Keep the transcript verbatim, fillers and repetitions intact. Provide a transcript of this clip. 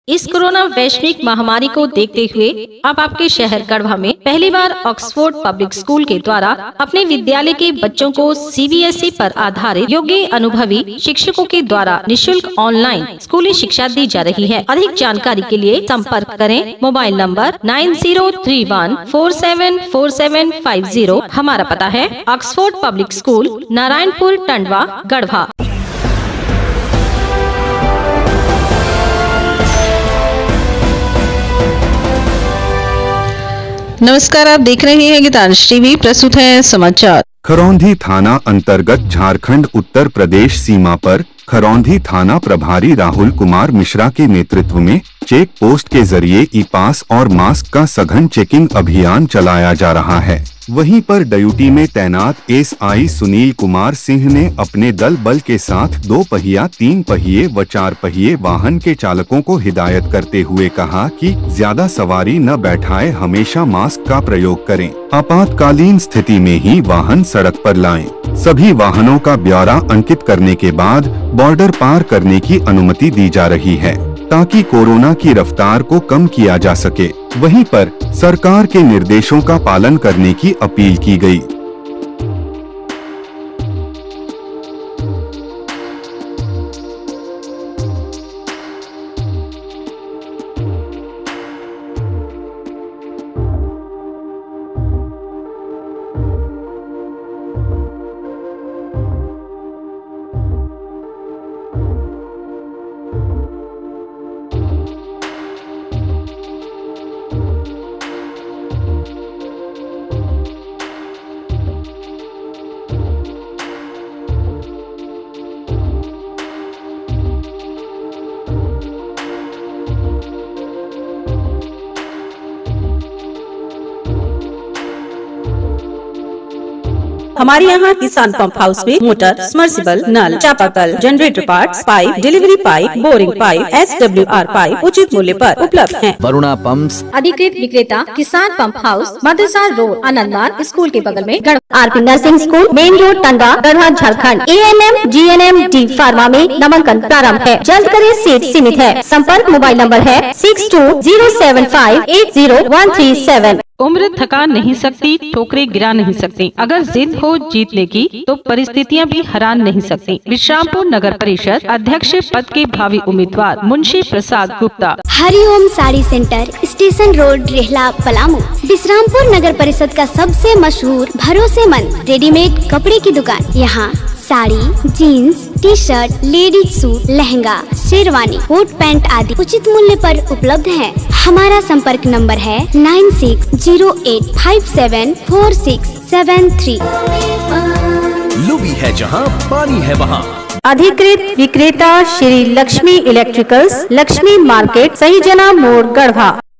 इस कोरोना वैश्विक महामारी को देखते हुए अब आपके शहर गढ़वा में पहली बार ऑक्सफोर्ड पब्लिक स्कूल के द्वारा अपने विद्यालय के बच्चों को सी बी एस ई पर आधारित योग्य अनुभवी शिक्षकों के द्वारा निशुल्क ऑनलाइन स्कूली शिक्षा दी जा रही है। अधिक जानकारी के लिए संपर्क करें mobile number nine zero three one four seven four seven five zero. हमारा पता है Oxford public school, Narayanpur, Tandwa, Garhwa. नमस्कार, आप देख रहे हैं गीतांश टीवी। प्रस्तुत है समाचार। खरौंधी थाना अंतर्गत झारखंड उत्तर प्रदेश सीमा पर खरौंधी थाना प्रभारी राहुल कुमार मिश्रा के नेतृत्व में चेक पोस्ट के जरिए ई पास और मास्क का सघन चेकिंग अभियान चलाया जा रहा है। वहीं पर ड्यूटी में तैनात एस आई सुनील कुमार सिंह ने अपने दल बल के साथ दो पहिया, तीन पहिए व चार पहिए वाहन के चालकों को हिदायत करते हुए कहा कि ज्यादा सवारी न बैठाए, हमेशा मास्क का प्रयोग करें। आपातकालीन स्थिति में ही वाहन सड़क पर लाएं। सभी वाहनों का ब्यौरा अंकित करने के बाद बॉर्डर पार करने की अनुमति दी जा रही है ताकि कोरोना की रफ्तार को कम किया जा सके। वहीं पर सरकार के निर्देशों का पालन करने की अपील की गई। हमारे यहाँ किसान पंप हाउस में मोटर, समर्सिबल, नल, चापाकल, generator parts, pipe, delivery pipe, boring pipe, S W R pipe उचित मूल्य पर उपलब्ध हैं। वरुणा पंप्स, अधिकृत विक्रेता Kisan pump house, Madarsa road, Anandman school के बगल में, RP nursing school, main road, Tandwa, Garhwa, Jharkhand. A N M, G N M, D pharma में नामांकन प्रारंभ है। जल्द करें, सीट सीमित है। संपर्क मोबाइल नंबर है six two zero seven five eight zero one three seven. उम्र थका नहीं सकती, ठोकरें गिरा नहीं सकती। अगर जिद हो जीतने की तो परिस्थितियां भी हरा नहीं सकती। विश्रामपुर नगर परिषद अध्यक्ष पद के भावी उम्मीदवार Munshi Prasad Gupta. Hariom sari centre, station road, Rehla, Palamu. Vishrampur नगर परिषद का सबसे मशहूर भरोसेमंद रेडीमेड कपड़े की दुकान। यहाँ sari, jeans, T shirt, ladies suit, lehenga, sherwani, coat pant आदि उचित मूल्य पर उपलब्ध है। हमारा संपर्क नंबर है nine six zero eight five seven four six seven three. Lubi है जहाँ पानी है वहाँ। अधिकृत विक्रेता श्री लक्ष्मी इलेक्ट्रिकल्स, लक्ष्मी मार्केट, सही जना मोड़, गढ़वा।